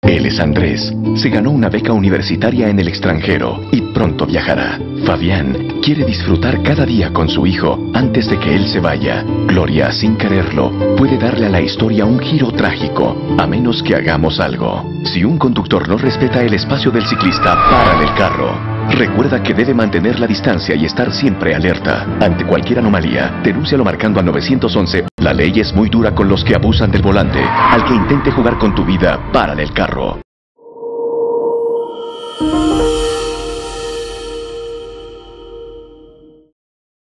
Él es Andrés. Se ganó una beca universitaria en el extranjero y pronto viajará. Fabián quiere disfrutar cada día con su hijo antes de que él se vaya. Gloria, sin quererlo, puede darle a la historia un giro trágico, a menos que hagamos algo. Si un conductor no respeta el espacio del ciclista, párale el carro. Recuerda que debe mantener la distancia y estar siempre alerta. Ante cualquier anomalía, denúncialo marcando al 911. La ley es muy dura con los que abusan del volante. Al que intente jugar con tu vida, párale el carro.